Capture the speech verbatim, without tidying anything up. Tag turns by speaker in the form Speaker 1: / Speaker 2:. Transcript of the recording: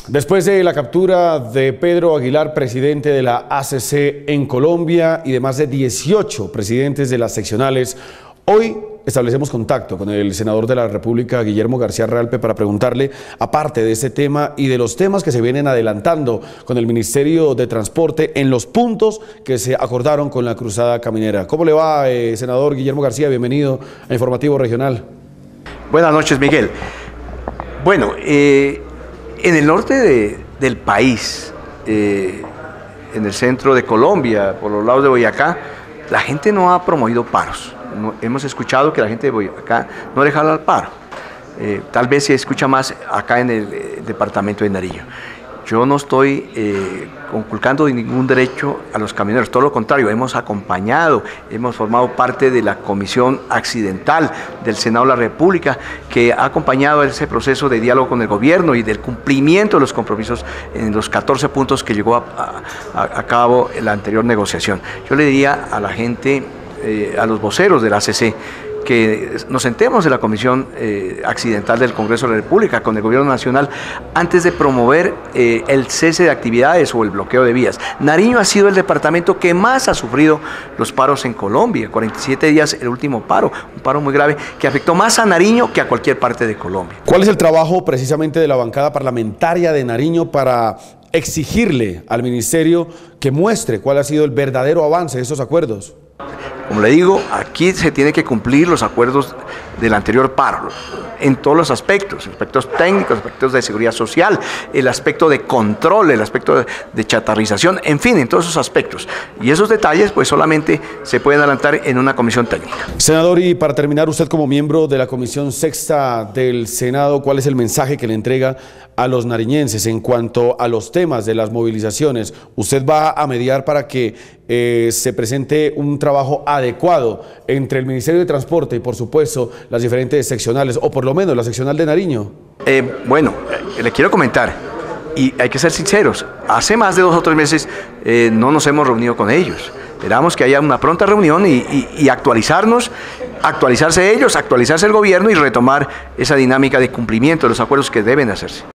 Speaker 1: Después de la captura de Pedro Aguilar, presidente de la A C C en Colombia, y de más de dieciocho presidentes de las seccionales, hoy establecemos contacto con el senador de la República, Guillermo García Realpe, para preguntarle, aparte de este tema y de los temas que se vienen adelantando con el Ministerio de Transporte en los puntos que se acordaron con la Cruzada Caminera. ¿Cómo le va, eh, senador Guillermo García? Bienvenido a Informativo Regional.
Speaker 2: Buenas noches, Miguel. Bueno, eh, en el norte de, del país, eh, en el centro de Colombia, por los lados de Boyacá, la gente no ha promovido paros. No, hemos escuchado que la gente de Boyacá no le jala al paro. Eh, tal vez se escucha más acá en el eh, departamento de Nariño. Yo no estoy eh, conculcando ningún derecho a los camioneros, todo lo contrario, hemos acompañado, hemos formado parte de la Comisión Accidental del Senado de la República, que ha acompañado ese proceso de diálogo con el gobierno y del cumplimiento de los compromisos en los catorce puntos que llegó a, a, a cabo la anterior negociación. Yo le diría a la gente, eh, a los voceros de la A C C, que nos sentemos en la Comisión eh, Accidental del Congreso de la República con el Gobierno Nacional antes de promover eh, el cese de actividades o el bloqueo de vías. Nariño ha sido el departamento que más ha sufrido los paros en Colombia, cuarenta y siete días el último paro, un paro muy grave que afectó más a Nariño que a cualquier parte de Colombia.
Speaker 1: ¿Cuál es el trabajo precisamente de la bancada parlamentaria de Nariño para exigirle al Ministerio que muestre cuál ha sido el verdadero avance de esos acuerdos?
Speaker 2: Como le digo, aquí se tiene que cumplir los acuerdos del anterior paro, en todos los aspectos, aspectos técnicos, aspectos de seguridad social, el aspecto de control, el aspecto de, de chatarrización, en fin, en todos esos aspectos. Y esos detalles pues solamente se pueden adelantar en una comisión técnica.
Speaker 1: Senador, y para terminar, usted como miembro de la Comisión Sexta del Senado, ¿cuál es el mensaje que le entrega a los nariñenses en cuanto a los temas de las movilizaciones? ¿Usted va a mediar para que eh, se presente un trabajo adecuado entre el Ministerio de Transporte y, por supuesto, las diferentes seccionales, o por lo menos la seccional de Nariño?
Speaker 2: Eh, bueno, eh, le quiero comentar, y hay que ser sinceros, hace más de dos o tres meses eh, no nos hemos reunido con ellos. Esperamos que haya una pronta reunión y, y, y actualizarnos, actualizarse ellos, actualizarse el gobierno y retomar esa dinámica de cumplimiento de los acuerdos que deben hacerse.